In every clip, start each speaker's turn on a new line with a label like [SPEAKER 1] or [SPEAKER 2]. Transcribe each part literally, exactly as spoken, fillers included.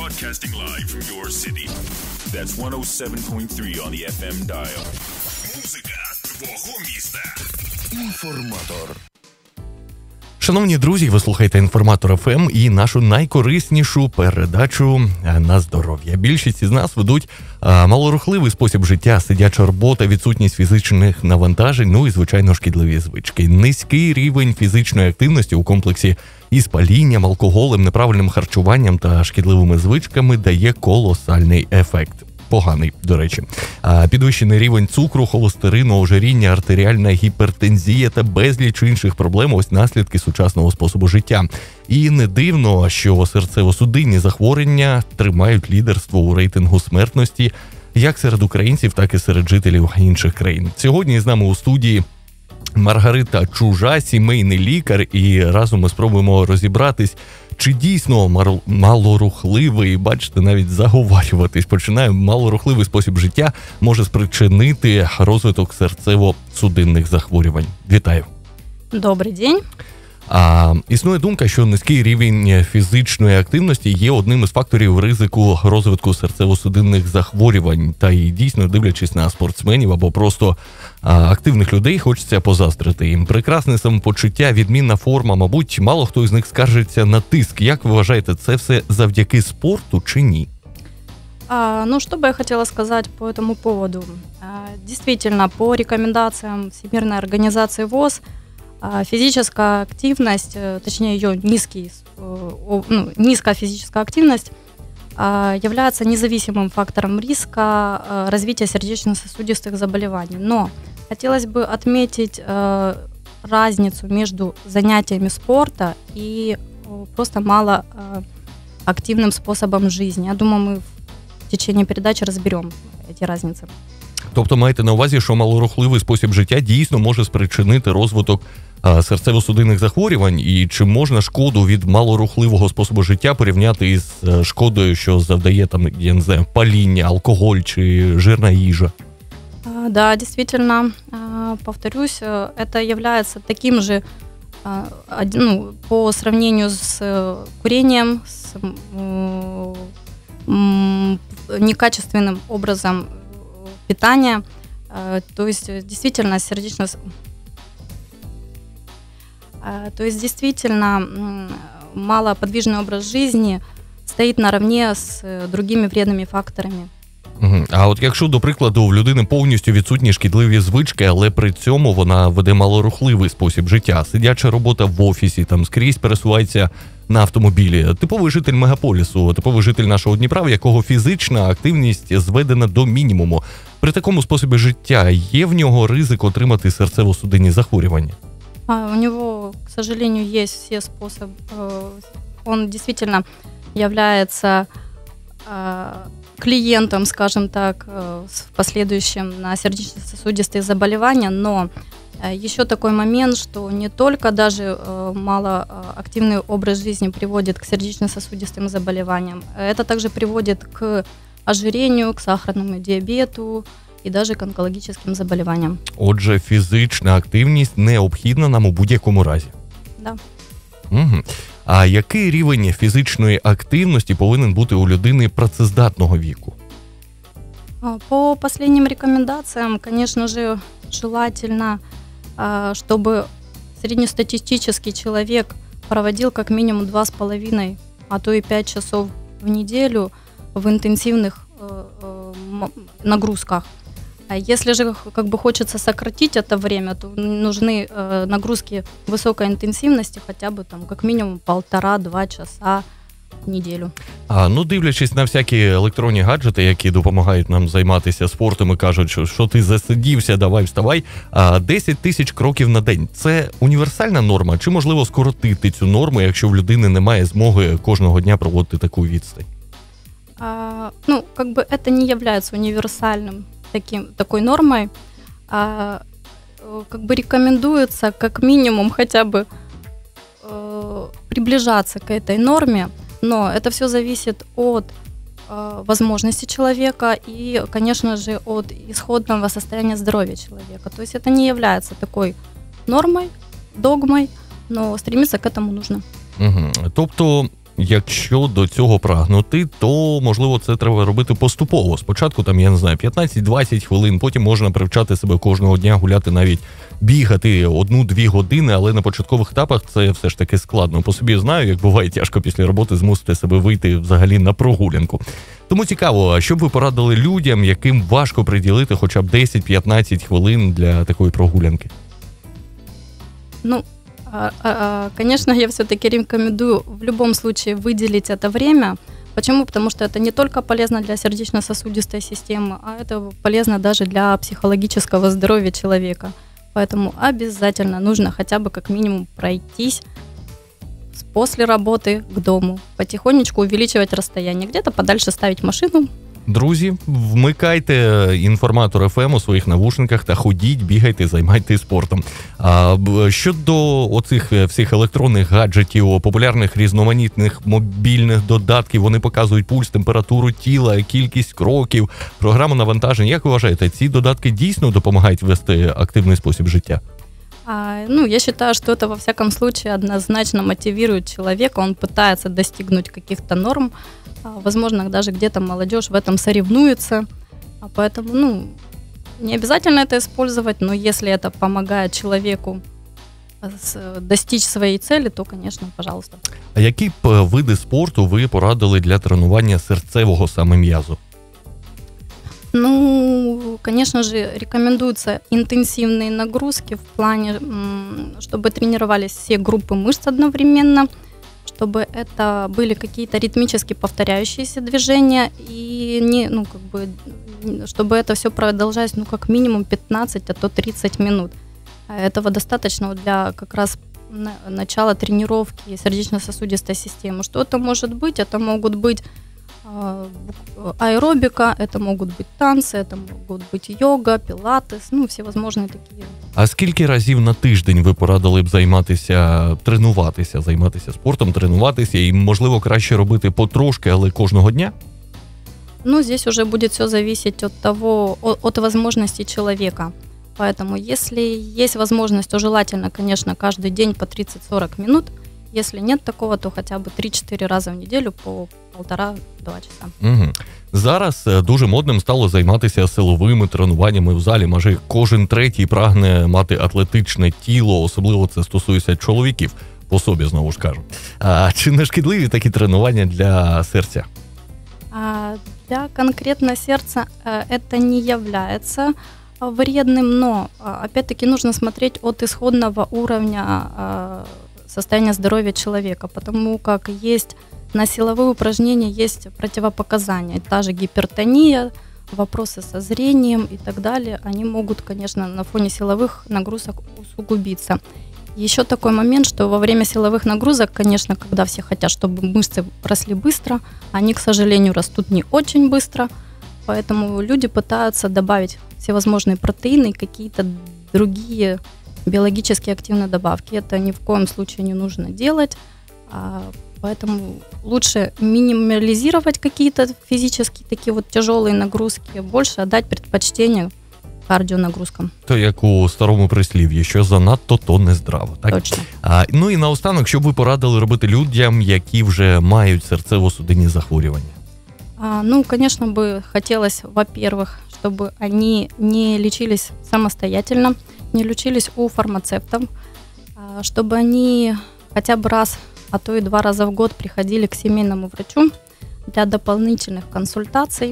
[SPEAKER 1] Broadcasting live from your city. That's one oh seven point three on the еф ем dial. Музика твого міста. Інформатор.
[SPEAKER 2] Шановні друзі, ви слухаєте «Інформатор еф ем» і нашу найкориснішу передачу на здоров'я. Більшість із нас ведуть а, малорухливий спосіб життя, сидяча робота, відсутність фізичних навантажень, ну і, звичайно, шкідливі звички. Низький рівень фізичної активності у комплексі із палінням, алкоголем, неправильним харчуванням та шкідливими звичками дає колосальний ефект. Поганий, до речі. Підвищений рівень цукру, холестерину, ожиріння, артеріальна гіпертензія та безліч інших проблем – ось наслідки сучасного способу життя. І не дивно, що серцево-судинні захворювання тримають лідерство у рейтингу смертності як серед українців, так і серед жителів інших країн. Сьогодні з нами у студії Маргарита Чужа, сімейний лікар, і разом ми спробуємо розібратись, чи дійсно малорухливий, бачите, навіть заговарюватись починає, малорухливий спосіб життя може спричинити розвиток серцево-судинних захворювань. Вітаю.
[SPEAKER 3] Добрий день.
[SPEAKER 2] А, існує думка, що низький рівень фізичної активності є одним із факторів ризику розвитку серцево-судинних захворювань. Та і дійсно, дивлячись на спортсменів або просто а, активних людей, хочеться позаздрити їм. Прекрасне самопочуття, відмінна форма, мабуть, мало хто із них скаржиться на тиск. Як ви вважаєте, це все завдяки спорту чи ні?
[SPEAKER 3] А, ну, что бы я хотела сказать по этому поводу. А, действительно, по рекомендациям Всемирной организации ВОЗ, физическая активность, точнее ее низкий, ну, низкая физическая активность является независимым фактором риска развития сердечно-сосудистых заболеваний. Но хотелось бы отметить разницу между занятиями спорта и просто малоактивным способом жизни. Я думаю, мы в течение передачи разберем эти разницы.
[SPEAKER 2] Тобто маєте на увазі, що малорухливий спосіб життя дійсно може спричинити розвиток а, серцево-судинних захворювань, і чи можна шкоду від малорухливого способу життя порівняти із шкодою, що завдає там, я не знаю, паління, алкоголь чи жирна їжа?
[SPEAKER 3] А, да, действительно, а, повторюсь, это является таким же, а, ну, по сравнению с курением, с м, некачественным образом питания, то есть действительно сердечно, то есть действительно малоподвижный образ жизни стоит наравне з другими вредними факторами.
[SPEAKER 2] Угу. А от якщо, до прикладу, в людини повністю відсутні шкідливі звички, але при цьому вона веде малорухливий спосіб життя, сидяча робота в офісі, там скрізь пересувається на автомобілі, типовий житель мегаполісу, типовий житель нашого Дніпра, в якого фізична активність зведена до мінімуму. При такому способі життя є в нього ризик отримати серцево-судинні захворювання?
[SPEAKER 3] А, у него, к сожалению, есть все способы. Он действительно является клиентом, скажем так, в последующем на сердечно-сосудистые заболевания, но еще такой момент, что не только даже малоактивный образ жизни приводит к сердечно-сосудистым заболеваниям, это также приводит к ожирению, к сахарному диабету і навіть к онкологічним заболіванням.
[SPEAKER 2] Отже, фізична активність необхідна нам у будь-якому разі.
[SPEAKER 3] Да.
[SPEAKER 2] Угу. А який рівень фізичної активності повинен бути у людини працездатного віку?
[SPEAKER 3] По последним рекомендациям, конечно же, желательно, чтобы среднестатистический человек проводил как минимум два с половиной, а то и пять часов в неделю в интенсивных нагрузках. Если же как бы хочется сократить это время, то нужны нагрузки высокой интенсивности, хотя бы там как минимум полтора-два часа в неділю.
[SPEAKER 2] А, ну, дивлячись на всякі електронні гаджети, які допомагають нам займатися спортом і кажуть, що, що ти засидівся, давай вставай, а десять тисяч кроків на день – це універсальна норма? Чи можливо скоротити цю норму, якщо в людини немає змоги кожного дня проводити таку відстань?
[SPEAKER 3] А, ну, как бы это не является универсальным таким, такой нормой. А, как бы рекомендуется как минимум хотя бы э, приближаться к этой норме, но это все зависит от э, возможности человека и, конечно же, от исходного состояния здоровья человека. То есть это не является такой нормой, догмой, но стремиться к этому нужно.
[SPEAKER 2] Угу. Тобто якщо до цього прагнути, то, можливо, це треба робити поступово. Спочатку, там, я не знаю, п'ятнадцять-двадцять хвилин, потім можна привчати себе кожного дня гуляти, навіть бігати одну-дві години, але на початкових етапах це все ж таки складно. По собі знаю, як буває тяжко після роботи змусити себе вийти взагалі на прогулянку. Тому цікаво, що б ви порадили людям, яким важко приділити хоча б десять-п'ятнадцять хвилин для такої прогулянки?
[SPEAKER 3] Ну, конечно, я все-таки рекомендую в любом случае выделить это время. Почему? Потому что это не только полезно для сердечно-сосудистой системы, а это полезно даже для психологического здоровья человека. Поэтому обязательно нужно хотя бы как минимум пройтись после работы к дому, потихонечку увеличивать расстояние, где-то подальше ставить машину.
[SPEAKER 2] Друзі, вмикайте інформатор еф ем у своїх навушниках та ходіть, бігайте, займайтесь спортом. А щодо оцих всіх електронних гаджетів, популярних різноманітних мобільних додатків, вони показують пульс, температуру тіла, кількість кроків, програму навантажень. Як ви вважаєте, ці додатки дійсно допомагають вести активний спосіб життя?
[SPEAKER 3] А, ну, я считаю, что это во всяком случае однозначно мотивирует человека, он пытается достигнуть каких-то норм, а, возможно, даже где-то молодежь в этом соревнуется, а поэтому, ну, не обязательно это использовать, но если это помогает человеку достичь своей цели, то, конечно, пожалуйста.
[SPEAKER 2] А які б види спорту ви порадили для тренування серцевого саме м'язу?
[SPEAKER 3] Ну, конечно же, рекомендуются интенсивные нагрузки в плане, чтобы тренировались все группы мышц одновременно, чтобы это были какие-то ритмически повторяющиеся движения и не, ну, как бы, чтобы это все продолжалось, ну, как минимум пятнадцать, а то тридцать минут. Этого достаточно для как раз начала тренировки сердечно-сосудистой системы. Что это может быть? Это могут быть аэробика, это могут быть танцы, это могут быть йога, пілатес, ну, всевозможні такі.
[SPEAKER 2] А скільки разів на тиждень ви порадили б займатися, тренуватися, займатися спортом, тренуватися і, можливо, краще робити потрошки, але кожного дня?
[SPEAKER 3] Ну, здесь уже будет все зависеть от того, от, от возможностей человека. Поэтому, если есть возможность, то желательно, конечно, каждый день по тридцать-сорок минут. Если нет такого, то хотя бы три-чотири рази в неділю по полтора-два часа.
[SPEAKER 2] Угу. Зараз дуже модним стало займатися силовими тренуваннями в залі. Майже кожен третій прагне мати атлетичне тіло, особливо це стосується чоловіків, по собі знову ж кажу. А чи не шкідливі такі тренування для серця?
[SPEAKER 3] А, для конкретно сердца это не является вредным, но опять-таки нужно смотреть от исходного уровня состояние здоровья человека, потому как есть на силовые упражнения есть противопоказания. Та же гипертония, вопросы со зрением и так далее, они могут, конечно, на фоне силовых нагрузок усугубиться. Еще такой момент, что во время силовых нагрузок, конечно, когда все хотят, чтобы мышцы росли быстро, они, к сожалению, растут не очень быстро, поэтому люди пытаются добавить всевозможные протеины и какие-то другие биологически активные добавки. Это ни в коем случае не нужно делать, поэтому лучше минимализировать какие-то физические такие вот тяжелые нагрузки, больше отдать предпочтение кардіонагрузкам.
[SPEAKER 2] То як у старому прислів'ї, що занадто, то не здраво. Так?
[SPEAKER 3] Точно.
[SPEAKER 2] А, ну і наостанок, що б ви порадили робити людям, які вже мають серцево-судинні захворювання?
[SPEAKER 3] А, ну, конечно, бы хотелось, во-первых, чтобы они не лечились самостоятельно, не лечились у фармацевтов, чтобы они хотя бы раз, а то и два раза в год приходили к семейному врачу для дополнительных консультаций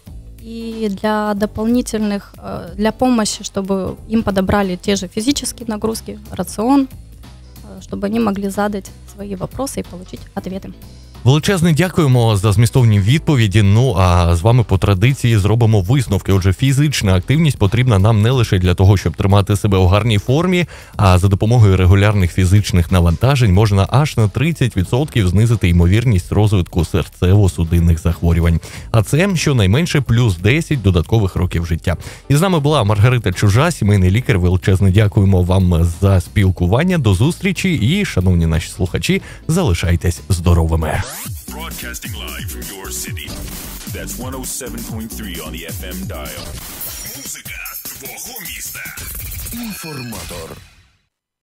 [SPEAKER 3] и для дополнительных, для помощи, чтобы им подобрали те же физические нагрузки, рацион, чтобы они могли задать свои вопросы и получить ответы.
[SPEAKER 2] Величезне дякуємо за змістовні відповіді. Ну, а з вами по традиції зробимо висновки. Отже, фізична активність потрібна нам не лише для того, щоб тримати себе у гарній формі, а за допомогою регулярних фізичних навантажень можна аж на тридцять відсотків знизити ймовірність розвитку серцево-судинних захворювань. А це щонайменше плюс десять додаткових років життя. І з нами була Маргарита Чужа, сімейний лікар. Величезне дякуємо вам за спілкування. До зустрічі і, шановні наші слухачі, залишайтесь здоровими.
[SPEAKER 1] Broadcasting live from your city. That's one oh seven point three on the еф ем dial. Музика твого міста. Інформатор.